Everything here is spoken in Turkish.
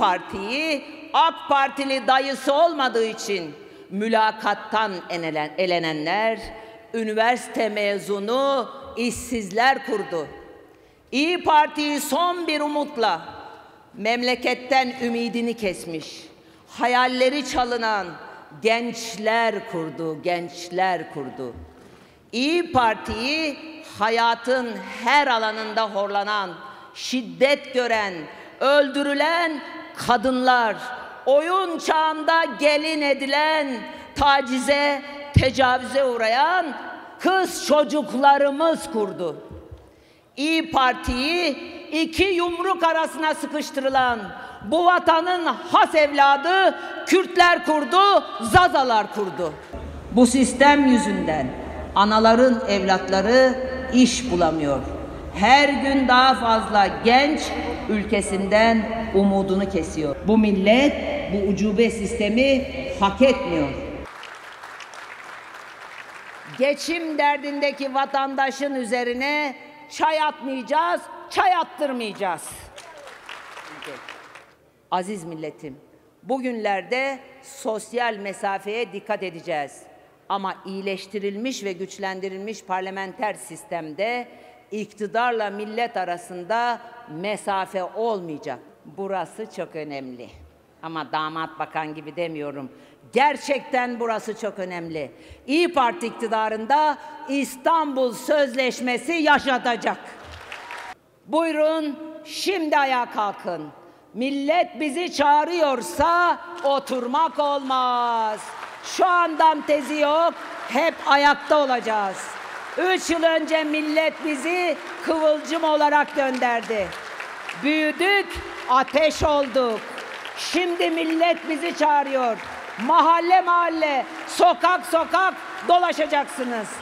Parti'yi AK Partili dayısı olmadığı için mülakattan elenenler, üniversite mezunu işsizler kurdu. İyi Parti'yi son bir umutla memleketten ümidini kesmiş, hayalleri çalınan gençler kurdu. İyi Parti'yi hayatın her alanında horlanan, şiddet gören, öldürülen kadınlar, oyun çağında gelin edilen, tacize, tecavüze uğrayan kız çocuklarımız kurdu. İyi Parti'yi iki yumruk arasına sıkıştırılan bu vatanın has evladı Kürtler kurdu, Zazalar kurdu. Bu sistem yüzünden anaların evlatları iş bulamıyor. Her gün daha fazla genç ülkesinden umudunu kesiyor. Bu millet bu ucube sistemi hak etmiyor. Geçim derdindeki vatandaşın üzerine çay atmayacağız, çay attırmayacağız. Aziz milletim, bugünlerde sosyal mesafeye dikkat edeceğiz. Ama iyileştirilmiş ve güçlendirilmiş parlamenter sistemde iktidarla millet arasında mesafe olmayacak. Burası çok önemli. Ama damat bakan gibi demiyorum. Gerçekten burası çok önemli. İyi Parti iktidarında İstanbul Sözleşmesi yaşatacak. Buyurun şimdi ayağa kalkın. Millet bizi çağırıyorsa oturmak olmaz. Şu andan tezi yok, hep ayakta olacağız. 3 yıl önce millet bizi kıvılcım olarak gönderdi. Büyüdük, ateş olduk. Şimdi millet bizi çağırıyor. Mahalle mahalle, sokak sokak dolaşacaksınız.